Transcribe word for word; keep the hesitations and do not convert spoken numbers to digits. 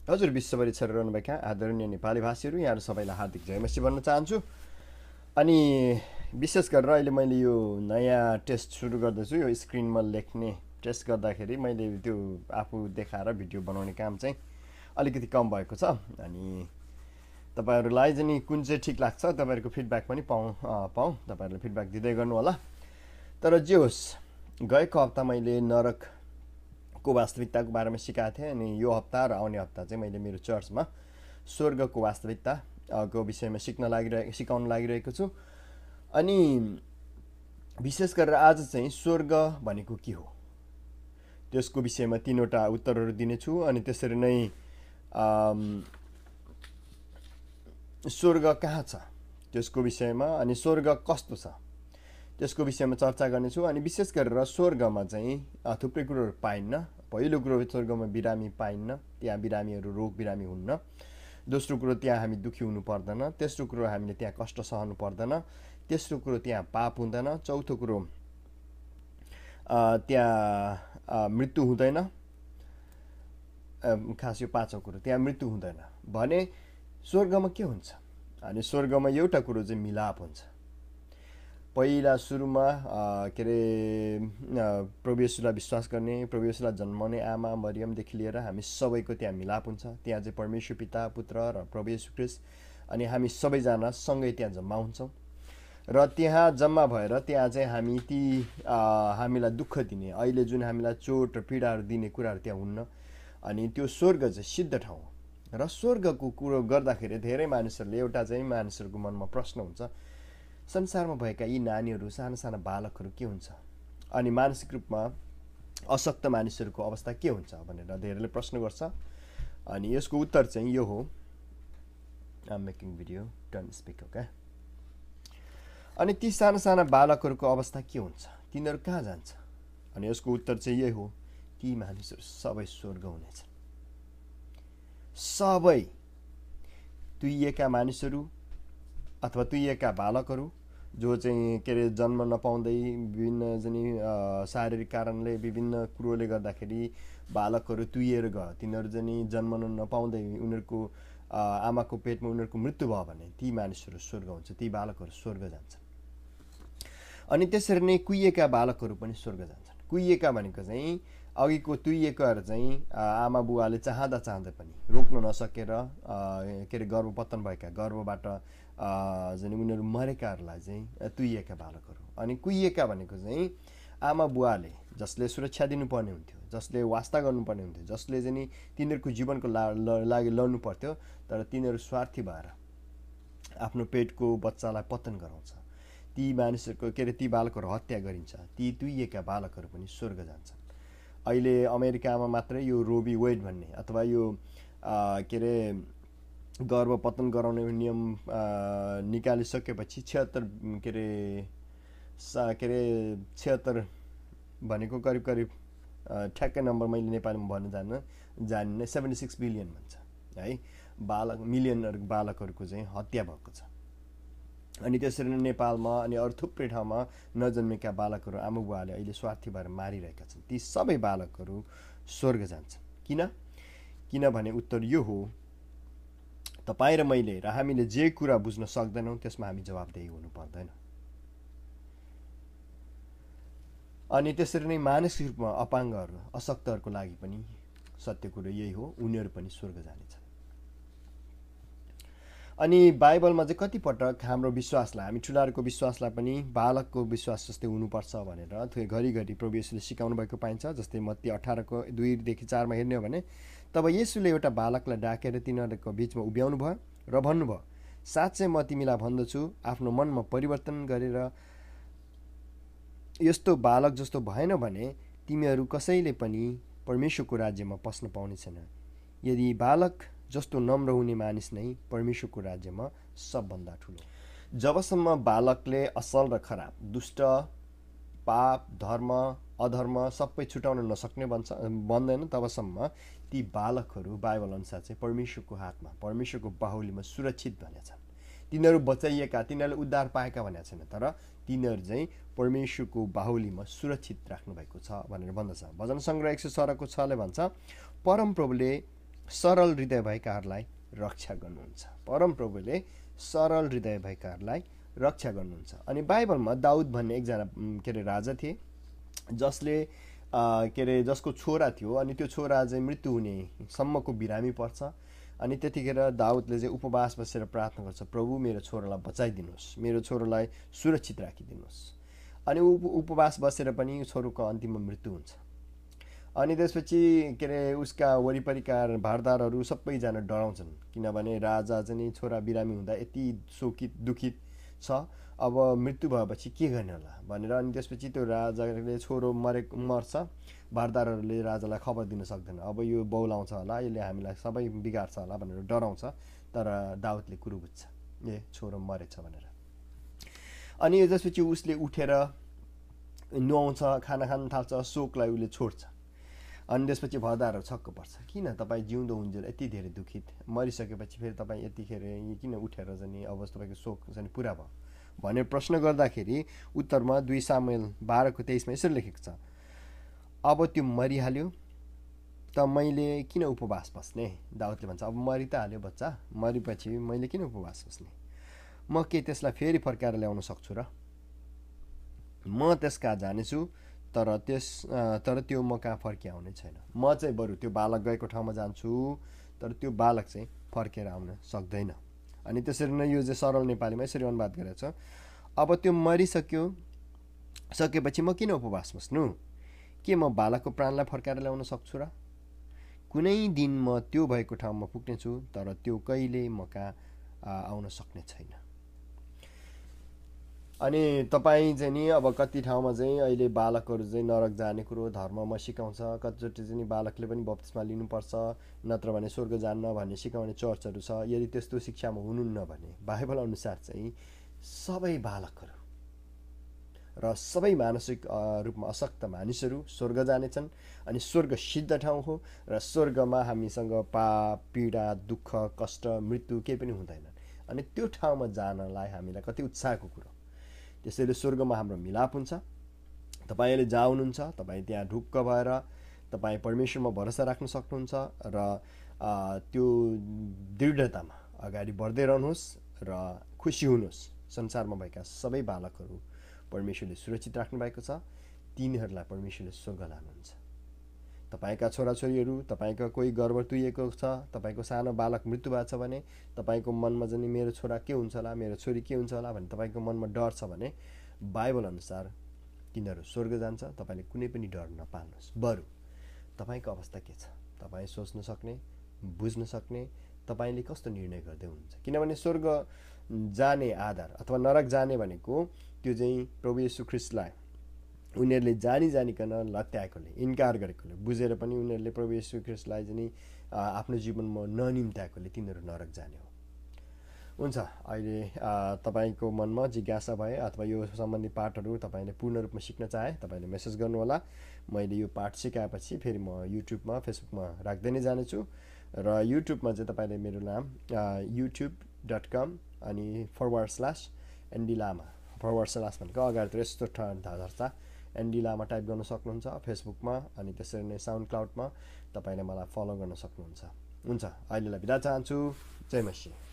हजुर विश्वभरि छरिरहनुभएका आदरणीय नेपाली भाषीहरू यहाँहरू सबैलाई हार्दिक जयमसी भन्न चाहन्छु। अनि विशेष गरेर अहिले मैले यो नयाँ टेस्ट सुरु गर्दैछु। यो स्क्रिनमा लेख्ने टेस्ट गर्दाखेरि मैले त्यो आफू देखाएर भिडियो बनाउने काम चाहिँ अलिकति कम भएको छ। अनि तपाईहरुलाई चाहिँ कुन चाहिँ ठिक लाग्छ तपाईहरुको फिडब्याक पनि पाउँ पाउँ तपाईहरुले फिडब्याक दिँदै गर्नु होला। तर जे होस्, गएको हप्ता मैले नरक को वास्तविकताको बारेमा सिकाएको थिएँ। अनि यो हप्ता र आउने हप्ता चाहिँ मैले मेरो चर्चमा स्वर्गको वास्तविकता को विषयमा सिक्न लागिरहेको सिकाउन लागिरहेको छु। अनि विशेष गरेर आज चाहिँ स्वर्ग भनेको के हो त्यसको विषयमा तीनवटा उत्तरहरू दिनेछु। अनि त्यसरी नै स्वर्ग कहाँ छ त्यसको विषयमा, अनि स्वर्ग कस्तो छ त्यसको विषयमा चर्चा गर्नेछु। अनि विशेष गरेर स्वर्गमा चाहिँ थुप्रै कुरोहरू पाइन्न। पहिलो कुरो, स्वर्गमा बिरामी पाइन्न, त्यहाँ बिरामीहरू रोग बिरामी हुन्न। दोस्रो कुरो, त्यहाँ हामी दुखी हुनु पर्दैन। तेस्रो कुरो, हामीले त्यहाँ कष्ट सहनु पर्दैन। तेस्रो कुरो, त्यहाँ पाप हुँदैन। चौथो कुरो, त्यहाँ मृत्यु हुँदैन। खास यो पाँचौँ कुरो, त्यहाँ मृत्यु हुँदैन भने स्वर्गमा के हुन्छ? अनि स्वर्गमा एउटा कुरो चाहिँ मिलाप हुन्छ। पहिला सुरुमा के अरे प्रभु येशूलाई विश्वास गर्ने, प्रभु येशूलाई जन्माउने आमा मरियमदेखि लिएर हामी सबैको त्यहाँ मिलाप हुन्छ। त्यहाँ चाहिँ परमेश्वर पिता, पुत्र र प्रभु येशू ख्रीष्ट अनि हामी सबैजना सँगै त्यहाँ जम्मा हुन्छौँ। र त्यहाँ जम्मा भएर त्यहाँ चाहिँ हामी ती हामीलाई दुःख दिने, अहिले जुन हामीलाई चोट र पीडाहरू दिने कुराहरू त्यहाँ हुन्न। अनि त्यो स्वर्ग चाहिँ सिद्ध ठाउँ हो। र स्वर्गको कुरो गर्दाखेरि धेरै मानिसहरूले एउटा चाहिँ मानिसहरूको मनमा प्रश्न हुन्छ, संसारमा भएका यी नानीहरू, साना साना बालकहरू के हुन्छ? अनि मानसिक रूपमा अशक्त मानिसहरूको अवस्था के हुन्छ भनेर धेरैले प्रश्न गर्छ। अनि यसको उत्तर चाहिँ यो हो, I am making video, don't speak, okay. अनि ती साना साना बालकहरूको अवस्था के हुन्छ? तिनीहरू कहाँ जान्छ? अनि यसको उत्तर चाहिँ यही हो, ती मानिसहरू सबै स्वर्ग हुनेछन्। सबै तुइएका मानिसहरू अथवा तुइएका बालकहरू जो चाहिँ के अरे जन्म नपाउँदै विभिन्न चाहिँ शारीरिक कारणले विभिन्न कुरोले गर्दाखेरि बालकहरू तुइएर गयो, तिनीहरू चाहिँ जन्म नपाउँदै उनीहरूको आमाको पेटमा उनीहरूको मृत्यु भयो भने ती मानिसहरू स्वर्ग हुन्छ, ती बालकहरू स्वर्ग जान्छन्। अनि त्यसरी नै कुइएका बालकहरू पनि स्वर्ग जान्छन्। कुइएका भनेको चाहिँ अघिको तुइएकाहरू चाहिँ आमा बुवाले चाहँदा चाहँदै पनि रोक्न नसकेर के अरे गर्भपतन भएका, गर्भबाट चाहिँ उनीहरू मरेकाहरूलाई चाहिँ तुइएका बालकहरू। अनि कुइएका भनेको चाहिँ आमा बुवाले जसले सुरक्षा दिनुपर्ने हुन्थ्यो, जसले वास्ता गर्नुपर्ने हुन्थ्यो, जसले चाहिँ तिनीहरूको जीवनको लागि लड्नु पर्थ्यो, तर तिनीहरू स्वार्थी भएर आफ्नो पेटको बच्चालाई पतन गराउँछ। ती मानिसहरूको के अरे ती बालकहरू हत्या गरिन्छ। ती तुइएका बालकहरू पनि स्वर्ग जान्छन्। अहिले अमेरिकामा मात्रै यो रोबी वेड भन्ने अथवा यो के अरे गर्भपतन गराउने नियम निकालिसकेपछि छिहत्तर के अरे सा के अरे छिहत्तर भनेको करिब करिब ठ्याक्कै नम्बर मैले नेपालीमा भन्न जान्न जानिनँ सेभेन्टी सिक्स बिलियन भन्छ है, बालक मिलियनहरू बालकहरूको चाहिँ हत्या भएको छ। अनि त्यसरी नै नेपालमा अनि अरू थुप्रै ठाउँमा नजन्मेका बालकहरू आमा बुवाले अहिले स्वार्थी भएर मारिरहेका छन्। ती सबै बालकहरू स्वर्ग जान्छन्। किन? किनभने उत्तर यो हो, तपाईँ र मैले र हामीले जे कुरा बुझ्न सक्दैनौँ त्यसमा हामी जवाबदेही हुनु पर्दैन। अनि त्यसरी नै मानसिक रूपमा अपाङ्गहरू, अशक्तहरूको लागि पनि सत्य कुरो यही हो, उनीहरू पनि स्वर्ग जानेछन्। अनि बाइबलमा चाहिँ कतिपटक हाम्रो विश्वासलाई, हामी ठुलाहरूको विश्वासलाई पनि बालकको विश्वास जस्तै हुनुपर्छ भनेर घरिघरि प्रभु येशूले सिकाउनु भएको पाइन्छ। जस्तै मत्ती अठारको दुईदेखि चारमा हेर्ने हो भने, तब येशूले एउटा बालकलाई डाकेर तिनीहरूको बिचमा उभ्याउनु भयो र भन्नुभयो, साँच्चै म तिमीलाई भन्दछु, आफ्नो मनमा परिवर्तन गरेर यस्तो बालक जस्तो भएन भने तिमीहरू कसैले पनि परमेश्वरको राज्यमा पस्न पाउने छैन। यदि बालक जस्तो नम्र हुने मानिस नै परमेश्वरको राज्यमा सबभन्दा ठुलो। जबसम्म बालकले असल र खराब, दुष्ट, पाप, धर्म, अधर्म सबै छुटाउन नसक्ने भन्छ भन्दैन, तबसम्म ती बालकहरू बाइबल अनुसार चाहिँ परमेश्वरको हातमा, परमेश्वरको बाहुलीमा सुरक्षित भनेका छन्। तिनीहरू बचाइएका, तिनीहरूले उद्धार पाएका भनेको छैन, तर तिनीहरू चाहिँ परमेश्वरको बाहुलीमा सुरक्षित राख्नु भएको छ भनेर भन्दछ। भजन सङ्ग्रह एक सय सोह्रको छले भन्छ, परम प्रभुले सरल हृदय भएकाहरूलाई रक्षा गर्नुहुन्छ। परमप्रभुले सरल हृदय भएकाहरूलाई रक्षा गर्नुहुन्छ। अनि बाइबलमा दाउद भन्ने एकजना के अरे राजा थिए, जसले के अरे जसको छोरा थियो, अनि त्यो छोरा चाहिँ मृत्यु हुनेसम्मको बिरामी पर्छ। अनि त्यतिखेर दाउदले चाहिँ उपवास बसेर प्रार्थना गर्छ, प्रभु मेरो छोरालाई बचाइदिनुहोस्, मेरो छोरालाई सुरक्षित राखिदिनुहोस्। अनि उप उपवास बसेर पनि छोरोको अन्तिममा मृत्यु हुन्छ। अनि त्यसपछि के अरे उसका वरिपरिका भारदारहरू सबैजना डराउँछन्, किनभने राजा चाहिँ छोरा बिरामी हुँदा यति शोकित दुखित छ, अब मृत्यु भएपछि के गर्ने होला भनेर। अनि त्यसपछि त्यो राजाले छोरो मरे मर्छ, भारदारहरूले राजालाई खबर दिन सक्दैन, अब यो बौलाउँछ होला, यसले हामीलाई सबै बिगार्छ होला भनेर डराउँछ। तर दाउदले कुरो बुझ्छ, ए छोरो मरेछ भनेर। अनि त्यसपछि उसले उठेर नुहाउँछ, खाना खान थाल्छ, शोकलाई उसले छोड्छ। अनि त्यसपछि भरदारहरू छक्क पर्छ, किन तपाईँ जिउँदो हुन्जेल यति धेरै दुखित, मरिसकेपछि फेरि तपाईँ यतिखेर किन उठेर चाहिँ अब तपाईँको शोक चाहिँ पुरा भयो भनेर प्रश्न गर्दाखेरि उत्तरमा दुई सामुएल बाह्रको तेइसमा यसरी लेखेको छ, अब त्यो मरिहाल्यो त मैले किन उपवास बस्ने। दाउदले भन्छ, अब मरि त हाल्यो बच्चा, मरेपछि मैले किन उपवास बस्ने, म के त्यसलाई फेरि फर्काएर ल्याउन सक्छु र। म त्यस कहाँ जानेछु, तर त्यस तर त्यो म कहाँ फर्किआउने छैन। म चाहिँ बरु त्यो बालक गएको ठाउँमा जान्छु, तर त्यो बालक चाहिँ फर्केर आउन सक्दैन। अनि त्यसरी नै यो चाहिँ सरल नेपालीमा यसरी अनुवाद गरेको छ, अब त्यो मरिसक्यो, सकेपछि म किन उपवास बस्नु, के म बालकको प्राणलाई फर्काएर ल्याउन सक्छु र। कुनै दिन म त्यो भएको ठाउँमा पुग्नेछु, तर त्यो कहिले म कहाँ आउन सक्ने छैन। अनि तपाईँ चाहिँ नि अब कति ठाउँमा चाहिँ अहिले बालकहरू चाहिँ नरक जाने कुरो धर्ममा सिकाउँछ, कतिचोटि चाहिँ बालकले पनि बप्तिस्मा लिनुपर्छ, नत्र भने स्वर्ग जान्न भन्ने सिकाउने चर्चहरू छ। यदि त्यस्तो शिक्षामा हुनुहुन्न भने बाइबल अनुसार चाहिँ सबै बालकहरू र सबै मानसिक रूपमा अशक्त मानिसहरू स्वर्ग जानेछन्। अनि स्वर्ग सिद्ध ठाउँ हो र स्वर्गमा हामीसँग पाप, पीडा, दुःख, कष्ट, मृत्यु केही पनि हुँदैन। अनि त्यो ठाउँमा जानलाई हामीलाई कति उत्साहको कुरो। त्यसैले स्वर्गमा हाम्रो मिलाप हुन्छ। तपाईँले जहाँ हुनुहुन्छ तपाईँ त्यहाँ ढुक्क भएर तपाईँ परमेश्वरमा भरोसा राख्न सक्नुहुन्छ र त्यो दृढतामा अगाडि बढ्दै रहनुहोस् र खुसी हुनुहोस्। संसारमा भएका सबै बालकहरू परमेश्वरले सुरक्षित राख्नु भएको छ, तिनीहरूलाई परमेश्वरले स्वर्ग लानुहुन्छ। तपाईँका छोराछोरीहरू, तपाईँका कोही गर्भ तुइएको छ, तपाईँको सानो बालक मृत्यु भएको छ भने तपाईँको मनमा चाहिँ मेरो छोरा के हुन्छ होला, मेरो छोरी के हुन्छ होला भन्ने तपाईँको मनमा डर छ भने बाइबल अनुसार तिनीहरू स्वर्ग जान्छ। तपाईँले कुनै पनि डर नपाल्नुहोस्। बरु तपाईँको अवस्था के छ तपाईँ सोच्न सक्ने, बुझ्न सक्ने, तपाईँले कस्तो निर्णय गर्दै हुनुहुन्छ। किनभने स्वर्ग जाने आधार अथवा नरक जाने भनेको त्यो चाहिँ प्रभु येशू ख्रीष्टलाई उनीहरूले जानी जानिकन लत्याएकोले, इन्कार गरेकोले, बुझेर पनि उनीहरूले प्रभु येशू ख्रीष्टलाई चाहिँ आफ्नो जीवनमा ननिम्त्याएकोले तिनीहरू नरक जाने हो। हुन्छ, अहिले तपाईँको मनमा जिज्ञासा भए अथवा यो सम्बन्धी पाठहरू तपाईँले पूर्ण रूपमा सिक्न चाहे तपाईँले मेसेज गर्नुहोला। मैले यो पाठ सिकाएपछि फेरि म युट्युबमा, फेसबुकमा राख्दै नै जानेछु। र युट्युबमा चाहिँ तपाईँले मेरो नाम युट्युब डट कम अनि forward slash ND Lama, forward slash भनेको अगाडितिर यस्तो धर्चा एनडी लामा टाइप गर्न सक्नुहुन्छ फेसबुकमा। अनि त्यसरी नै साउन्ड क्लाउडमा तपाईँले मलाई फलो गर्न सक्नुहुन्छ। हुन्छ, अहिलेलाई बिदा चाहन्छु। जय मसी।